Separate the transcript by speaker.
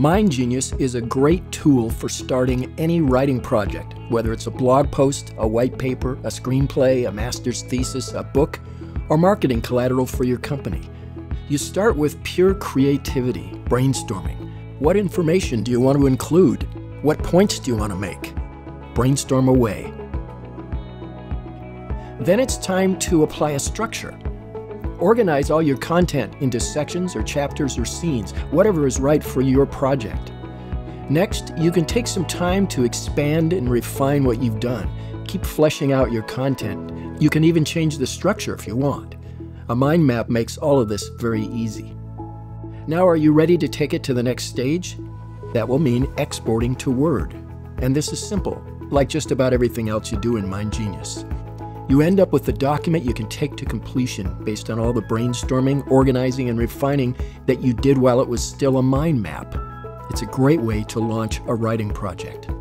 Speaker 1: MindGenius is a great tool for starting any writing project, whether it's a blog post, a white paper, a screenplay, a master's thesis, a book, or marketing collateral for your company. You start with pure creativity, brainstorming. What information do you want to include? What points do you want to make? Brainstorm away. Then it's time to apply a structure. Organize all your content into sections or chapters or scenes, whatever is right for your project. Next, you can take some time to expand and refine what you've done. Keep fleshing out your content. You can even change the structure if you want. A mind map makes all of this very easy. Now, are you ready to take it to the next stage? That will mean exporting to Word. And this is simple, like just about everything else you do in MindGenius. You end up with a document you can take to completion based on all the brainstorming, organizing, and refining that you did while it was still a mind map. It's a great way to launch a writing project.